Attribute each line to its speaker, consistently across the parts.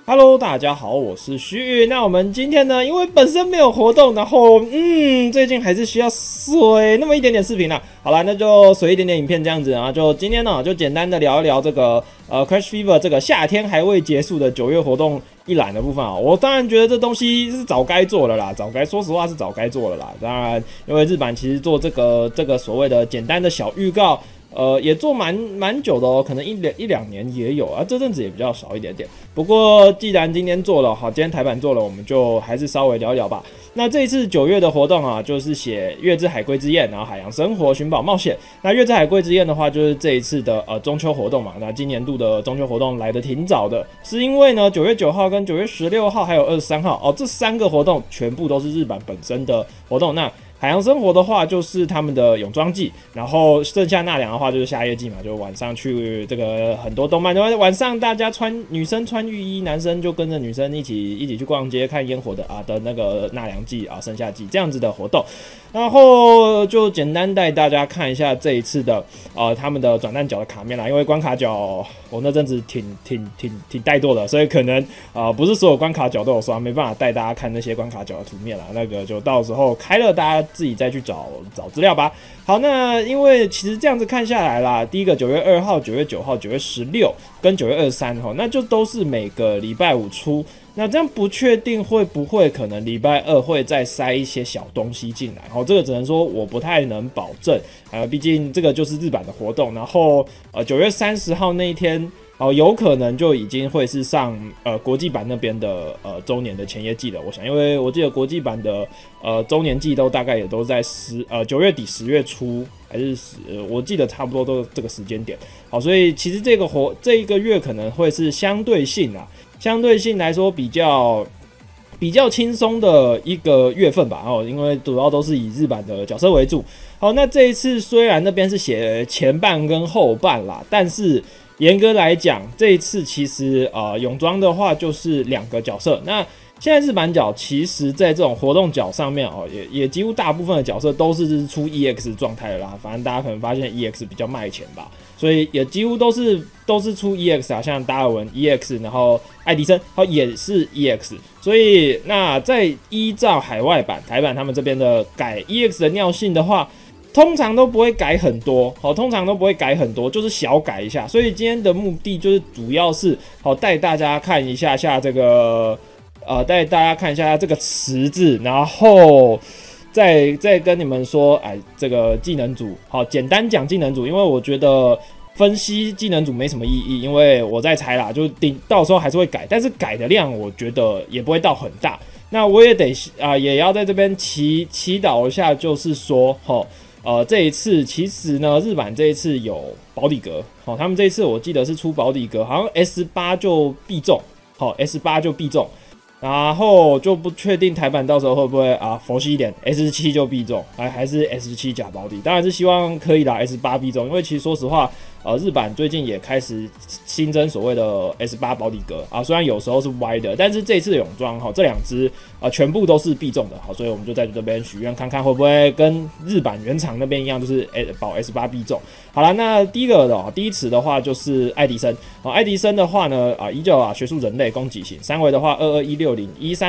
Speaker 1: Hello，大家好，我是徐宇。那我们今天呢，因为本身没有活动，然后最近还是需要水那么一点点视频啦。好啦，那就水一点点影片这样子啊。就今天呢，就简单的聊一聊这个Crash Fever 这个夏天还未结束的9月活动一览的部分啊。我当然觉得这东西是早该做了啦，说实话是早该做了啦。当然，因为日版其实做这个所谓的简单的小预告。也做蛮久的哦，可能一两年也有啊，这阵子也比较少一点点。不过既然今天做了，好，今天台版做了，我们就还是稍微聊一聊吧。那这一次9月的活动啊，就是写月之海龟之宴，然后海洋生活、寻宝冒险。那月之海龟之宴的话，就是这一次的中秋活动嘛。那今年度的中秋活动来得挺早的，是因为呢9月9号跟9月16号还有23号哦，这3个活动全部都是日版本身的活动。那海洋生活的话，就是他们的泳装季，然后剩下纳凉的话就是夏夜季嘛，就晚上去这个很多动漫，晚上大家女生穿浴衣，男生就跟着女生一起去逛街看烟火的那个纳凉季啊，盛夏季这样子的活动。然后就简单带大家看一下这一次的他们的转蛋角的卡面啦，因为关卡角我那阵子挺怠惰的，所以可能不是所有关卡角都有刷，没办法带大家看那些关卡角的图面啦，那个就到时候开了大家自己再去找资料吧。好，那因为其实这样子看下来啦，第一个9月2号、9月9号、9月16跟9月23号，那就都是每个礼拜5出。那这样不确定会不会可能礼拜2会再塞一些小东西进来，这个只能说我不太能保证，毕竟这个就是日版的活动。然后9月30号那一天有可能就已经会是上国际版那边的周年的前夜季了。我想，因为我记得国际版的周年季都大概也都在9月底10月初还是我记得差不多都这个时间点。好，所以其实这一个月可能会是相对性来说比较轻松的一个月份吧，因为主要都是以日版的角色为主。好，那这一次虽然那边是写前半跟后半啦，但是严格来讲，这一次其实泳装的话就是2个角色。那现在日版角其实在这种活动角上面也几乎大部分的角色都是出 EX 状态的啦，反正大家可能发现 EX 比较卖钱吧，所以也几乎都是出 EX 啊，像达尔文 EX， 然后爱迪生也是 EX， 所以那在依照海外版台版他们这边的改 EX 的尿性的话，通常都不会改很多，就是小改一下。所以今天的目的就是主要是带大家看一下这个带大家看一下这个池子，然后再跟你们说，这个技能组简单讲技能组，因为我觉得分析技能组没什么意义，因为我在猜啦，就到时候还是会改，但是改的量我觉得也不会到很大。那我也得也要在这边祈祷一下，就是说这一次其实呢，日版这一次有保底格，他们这一次我记得是出保底格，好像 S8 就必中，S8 就必中。然后就不确定台版到时候会不会佛系一点 ，S7 就必中，还是 S7 假保底，当然是希望可以啦 ，S8 必中，因为其实说实话，日版最近也开始新增所谓的 S8 保底格虽然有时候是歪的，但是这一次的泳装这2只全部都是必中的，好，所以我们就在这边许愿看看会不会跟日版原厂那边一样，就是保 S8 必中。好啦，那第一池的话就是爱迪生，爱迪生的话呢依旧学术人类攻击型，3维的话22160138759696，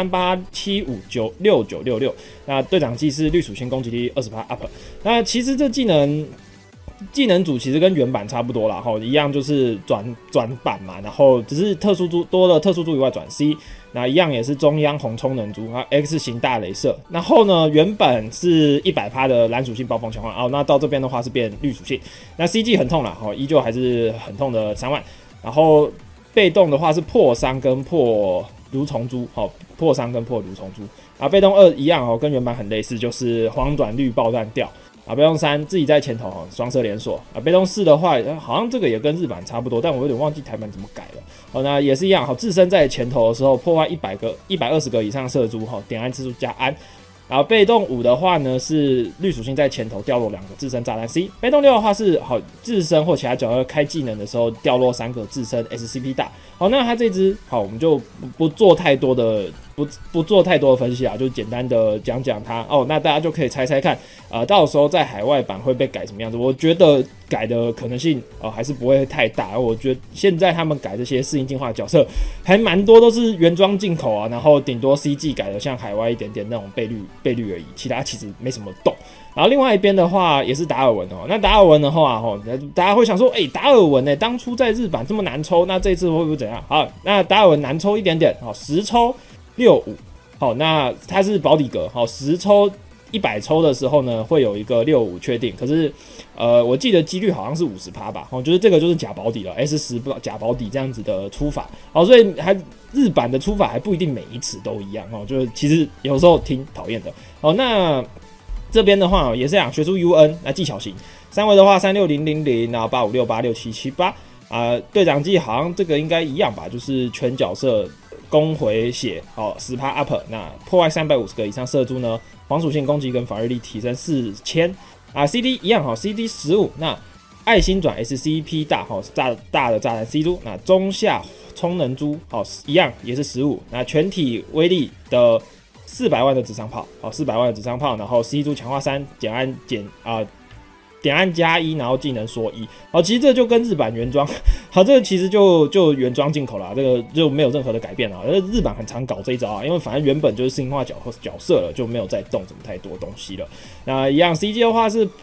Speaker 1: 那队长技是绿属性攻击力20% up。那其实这技能组其实跟原版差不多啦，一样就是转版嘛，然后只是多了特殊珠以外转 C， 那一样也是中央红充能珠，X 型大雷射。然后呢，原本是100%的蓝属性暴风强化那到这边的话是变绿属性。那 CG 很痛啦，依旧还是很痛的3万。然后被动的话是破伤跟破蠕虫珠，破伤跟破蠕虫珠。被动2一样跟原版很类似，就是黄短绿爆弹掉。被动3自己在前头双射连锁被动4的话好像这个也跟日版差不多，但我有点忘记台版怎么改了那也是一样自身在前头的时候破坏120个以上射珠点燃次数加安。然后被动5的话呢是绿属性在前头掉落2个自身炸弹 C， 被动6的话是自身或其他角色开技能的时候掉落3个自身 SCP 大。那它这支我们就不做太多的不做太多的分析啊，就简单的讲讲它哦。那大家就可以猜猜看，到时候在海外版会被改什么样子？我觉得改的可能性还是不会太大。我觉得现在他们改这些适应进化的角色还蛮多都是原装进口啊，然后顶多 CG 改的像海外一点点那种倍率而已，其他其实没什么动。然后另外一边的话也是达尔文哦，那达尔文的话大家会想说，达尔文当初在日版这么难抽，那这次会不会怎样？好，那达尔文难抽一点点，好，10抽65，好，那它是保底格，好，10抽100抽的时候呢，会有一个65确定，可是我记得几率好像是50%吧，就是这个就是假保底了 ，S10 假保底这样子的出法，好，所以日版的出法还不一定每一次都一样哦，就是其实有时候挺讨厌的，好，那。这边的话也是讲学出 UN 那技巧型，3维的话36000，然后85686778队长技好像这个应该一样吧，就是全角色攻回血好10% up， 那破坏350个以上射出呢，黄属性攻击跟防御力提升4000CD 一样好 CD 15，那爱心转 SCP 大好大的炸弹 C 珠，那中下充能珠好一样也是15，那全体威力的。400万的纸上炮，好，400万的纸上炮，然后 C 珠强化3，点按加1，然后技能缩1，好，其实这就跟日版原装，好，这个其实就原装进口啦，这个就没有任何的改变啦。日版很常搞这一招啊，因为反正原本就是适应化角色了，就没有再动什么太多东西了。那一样 CG 的话是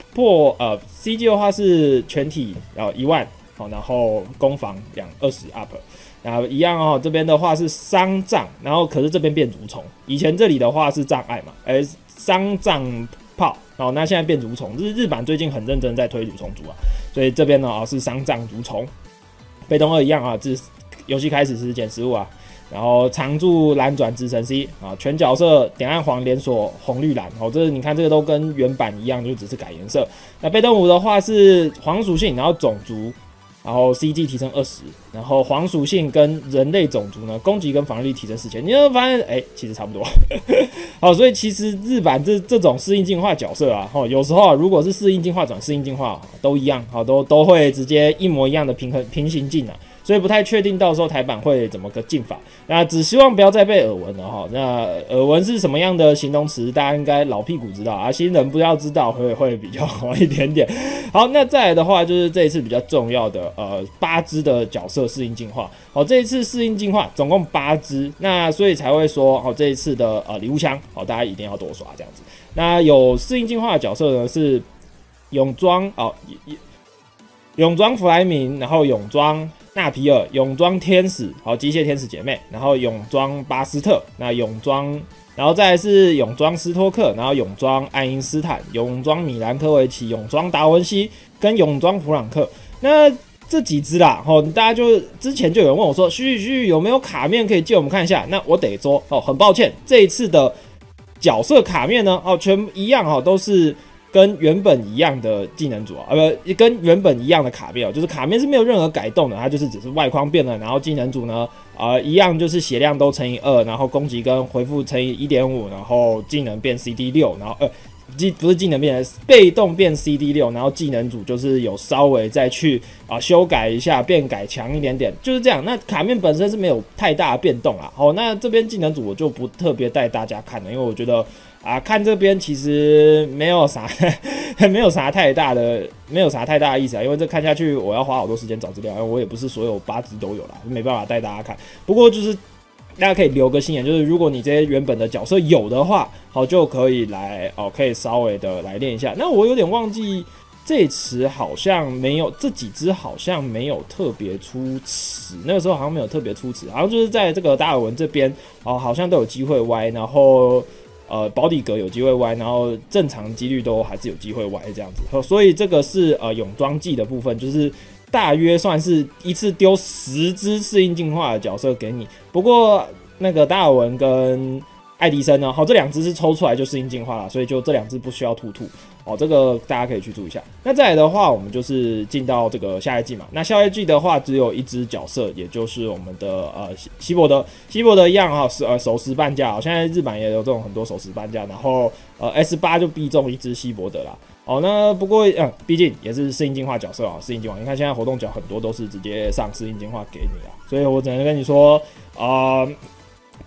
Speaker 1: CG 的话是全体1万，好，然后攻防20 up。然后一样哦，这边的话是伤障，然后可是这边变蠕虫，以前这里的话是障碍嘛，伤障炮，哦，那现在变蠕虫，日版最近很认真在推蠕虫族啊，所以这边呢是伤障蠕虫，被动2一样啊，这游戏开始是减15啊，然后常驻蓝转直升 C 啊，全角色点按黄连锁红绿蓝，哦，这你看这个都跟原版一样，就只是改颜色。那被动5的话是黄属性，然后种族。然后 CG 提升20，然后黄属性跟人类种族呢，攻击跟防御力提升4000，你会发现，其实差不多。好，所以其实日版这种适应进化角色啊，有时候如果是适应进化转适应进化都一样，都会直接一模一样的平行进啊。所以不太确定到时候台版会怎么个进法，那只希望不要再被耳闻了哈。那耳闻是什么样的形容词？大家应该老屁股知道啊，新人不要知道会比较好一点点。好，那再来的话就是这一次比较重要的8只的角色适应进化。好，这一次适应进化总共8只，那所以才会说这一次的礼物箱大家一定要多刷这样子。那有适应进化的角色呢是泳装泳装弗莱明，然后泳装纳皮尔，泳装天使，好，机械天使姐妹，然后泳装巴斯特，那泳装，然后再来是泳装斯托克，然后泳装爱因斯坦，泳装米兰科维奇，泳装达文西跟泳装普朗克。那这几只啦，大家就之前就有人问我说，旭有没有卡面可以借我们看一下？那我得说很抱歉，这一次的角色卡面呢，全一样都是。跟原本一样的技能组跟原本一样的卡面就是卡面是没有任何改动的，它就是只是外框变了，然后技能组呢，一样就是血量都乘以2，然后攻击跟回复乘以 1.5， 然后技能变 CD6， 然后不是技能变被动变 CD6， 然后技能组就是有稍微再去修改一下，变改强一点点，就是这样。那卡面本身是没有太大的变动啦。好，那这边技能组我就不特别带大家看了，因为我觉得。看这边其实没有啥太大的意思啊，因为这看下去我要花好多时间找资料，因为我也不是所有8只都有啦，没办法带大家看。不过就是大家可以留个心眼，就是如果你这些原本的角色有的话，好就可以来可以稍微的来练一下。那我有点忘记这词好像没有，这几只好像没有特别出词，那个时候好像没有特别出词，好像就是在这个达尔文这边好像都有机会歪，然后。保底格有机会歪，然后正常几率都还是有机会歪这样子，所以这个是泳装技的部分，就是大约算是一次丢10只适应进化的角色给你。不过那个达尔文跟爱迪生呢，这2只是抽出来就适应进化了，所以就这2只不需要突这个大家可以去注意一下。那再来的话，我们就是进到这个下一季嘛。那下一季的话，只有1只角色，也就是我们的希伯德一样手持半价，现在日版也有这种很多手持半价，然后S8就必中1只希伯德啦。那不过毕竟也是适应进化角色适应进化，你看现在活动角很多都是直接上适应进化给你啦，所以我只能跟你说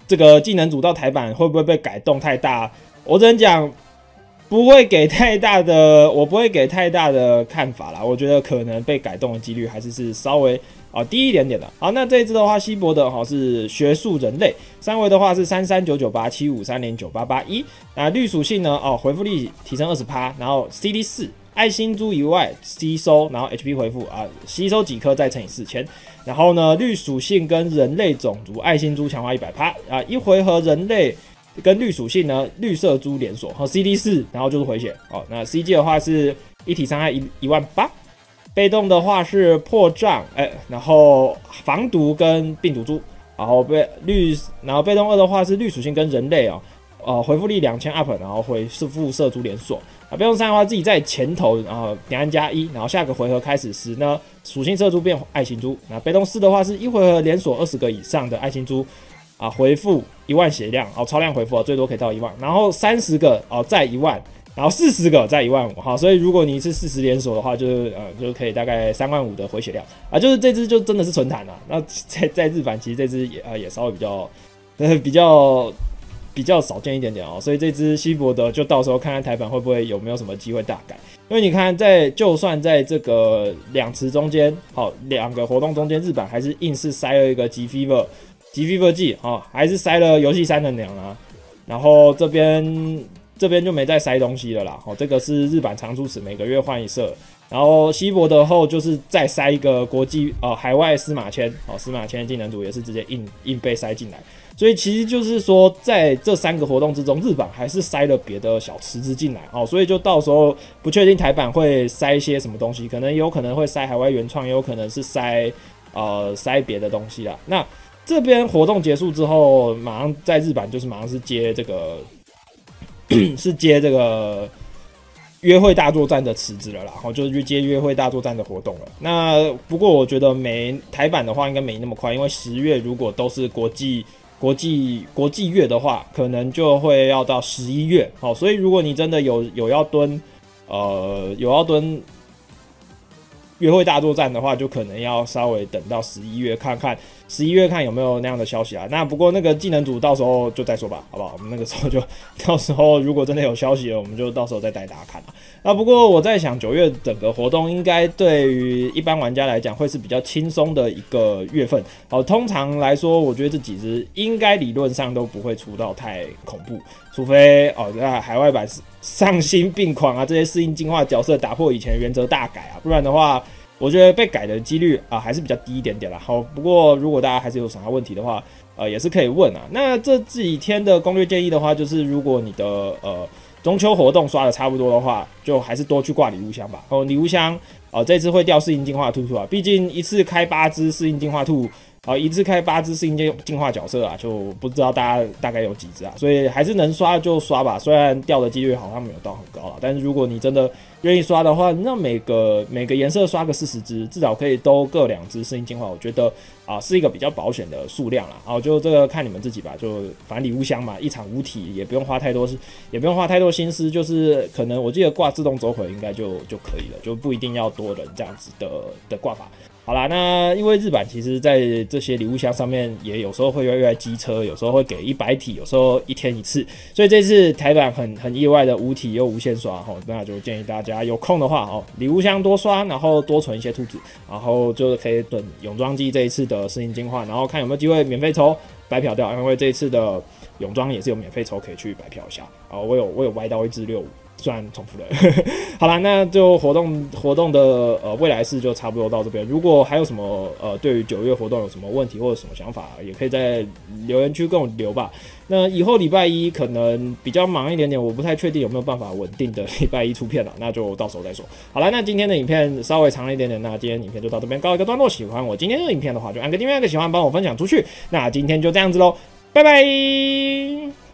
Speaker 1: 这个技能组到台版会不会被改动太大？我只能讲不会给太大的，我不会给太大的看法啦。我觉得可能被改动的几率还是稍微低一点点的。好，那这一支的话，稀薄的是学术人类，三维的话是3399875309881。那绿属性呢回复力提升20%，然后 CD 4。爱心珠以外吸收，然后 HP 回复吸收几颗再乘以4000。然后呢，绿属性跟人类种族爱心珠强化100%一回合人类跟绿属性呢绿色珠连锁和 CD 4，然后就是回血那 CG 的话是一体伤害18000，被动的话是破障然后防毒跟病毒珠，然后被动2的话是绿属性跟人类回复力2000 up， 然后回复射珠连锁。被动3的话，自己在前头，然后点按+1，然后下个回合开始时呢，属性射珠变爱心珠。那被动4的话，是一回合连锁20个以上的爱心珠，回复10000血量，超量回复最多可以到10000，然后30个再10000，然后40个再15000，所以如果你一次40连锁的话，就可以大概35000的回血量就是这支就真的是纯弹了。那在日版其实这支也稍微比较少见一点点所以这支稀薄的就到时候看看台版会不会有没有什么机会大改，因为你看就算在这个2池中间2个活动中间，日版还是硬是塞了一个G Fever 季还是塞了游戏3的娘啊，然后这边就没再塞东西了啦这个是日版常出池，每个月换一色。然后稀薄的后就是再塞一个国际海外司马签司马签技能组也是直接硬被塞进来，所以其实就是说在这3个活动之中，日版还是塞了别的小池子进来所以就到时候不确定台版会塞一些什么东西，有可能会塞海外原创，也有可能是塞别的东西啦。那这边活动结束之后，马上在日版就是马上是接这个约会大作战的池子了啦，就是去接约会大作战的活动了。那不过我觉得台版的话应该没那么快，因为10月如果都是国际月的话，可能就会要到11月。所以如果你真的有要蹲约会大作战的话，就可能要稍微等到11月看看，11月看有没有那样的消息啊。那不过那个技能组到时候就再说吧，好不好？我们那个时候到时候如果真的有消息了，我们就到时候再带大家看啊。不过我在想9月整个活动应该对于一般玩家来讲会是比较轻松的一个月份。通常来说，我觉得这几支应该理论上都不会出到太恐怖，除非在海外版丧心病狂这些适应进化角色打破以前的原则大改不然的话，我觉得被改的几率还是比较低一点点啦。好，不过如果大家还是有啥问题的话，也是可以问那这几天的攻略建议的话，就是如果你的中秋活动刷的差不多的话，就还是多去挂礼物箱吧。礼物箱这次会掉适应进化兔毕竟一次开8只适应进化兔。一次开8只适应进化角色就不知道大家大概有几只所以还是能刷就刷吧。虽然掉的几率好像没有到很高但是如果你真的愿意刷的话，那每个颜色刷个40只，至少可以都各2只适应进化，我觉得是一个比较保险的数量啦。就这个看你们自己吧，就反正礼物箱嘛，一场无体，也不用花太多心思，就是可能我记得挂自动走回应该就可以了，就不一定要多人这样子的挂法。好啦，那因为日版其实在这些礼物箱上面也有时候会越来机车，有时候会给100体，有时候1天1次，所以这次台版很意外的无体又无限刷那就建议大家有空的话礼物箱多刷，然后多存一些兔子，然后就可以等泳装季这一次的适应进化，然后看有没有机会免费抽白嫖掉，因为这一次的泳装也是有免费抽可以去白嫖一下我有歪到1只65。虽然重复了好啦，那就活动的未来式就差不多到这边。如果还有什么对于9月活动有什么问题或者什么想法，也可以在留言区跟我留吧。那以后礼拜一可能比较忙一点点，我不太确定有没有办法稳定的礼拜一出片了，那就到时候再说。好了，那今天的影片稍微长了一点点，那今天影片就到这边告一个段落。喜欢我今天的影片的话，就按个订阅，按个喜欢，帮我分享出去。那今天就这样子咯，拜拜。